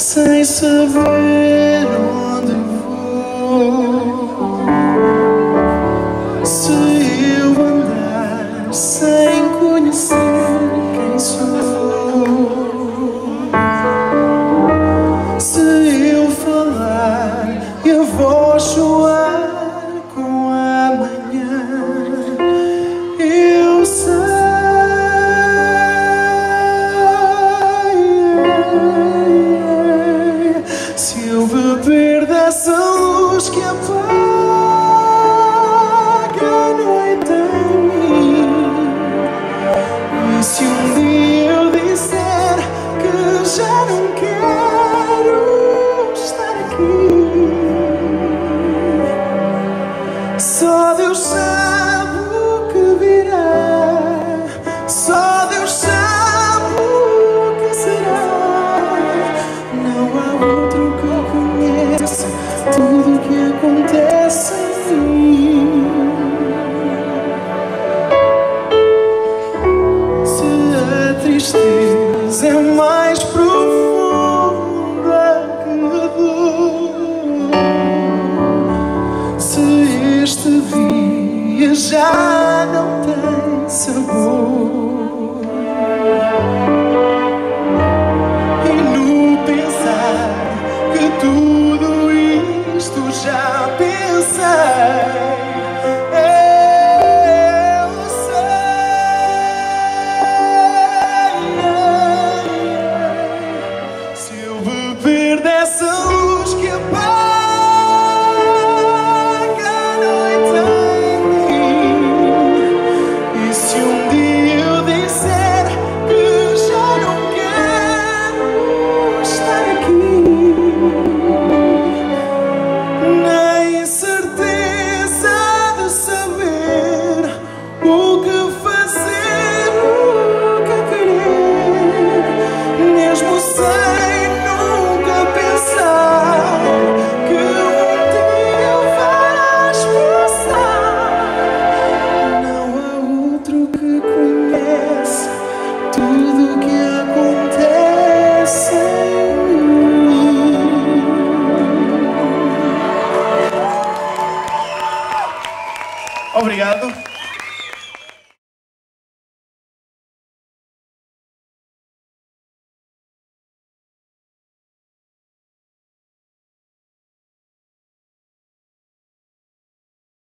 sem saber onde vou. Se eu andar sem conhecer quem sou, se eu falar e a voz soar com a manhã, eu sei. Se eu beber dessa luz que apaga a noite em mim, e se um dia eu disser que já não quero estar aqui, só Deus sabe o que virá, só Deus sabe o que será. Não há outro que conheça tudo o que acontece em mim. Se a tristeza é mais profunda que a dor, se este dia já não tem sabor, e no pensar que tudo isto já pensei, eu sei. Se eu beber dessa luz que apaga a noite em mim, e se um dia eu disser que já não quero estar aqui, nem certeza de saber o que fazer, o que querer, mesmo sem nunca pensar que um dia vais passar. Não há outro que conhece tudo o que acontece em mim. Obrigado.